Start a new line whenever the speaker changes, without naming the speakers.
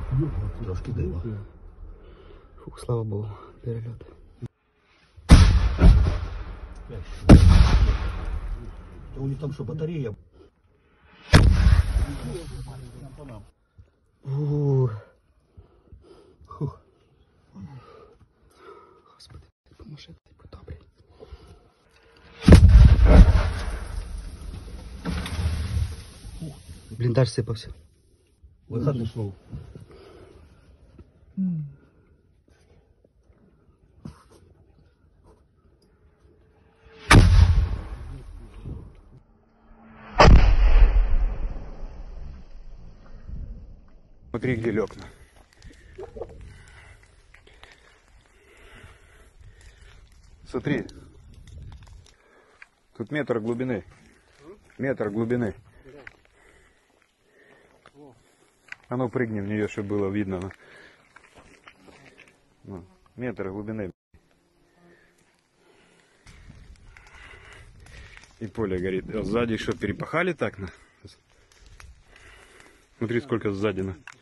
Трошки диво.
Фух, слава Богу, перельот.
У них там що, батарея?
Господи, ти поможи, ти подобрий. Бліндаж сипався.
Виход пішов.
Смотри, где лёгна. Смотри. Тут метр глубины. Метр глубины. А ну прыгни в нее, чтобы было видно. Ну, метр глубины. И поле горит. А сзади что, перепахали так? Смотри, сколько сзади.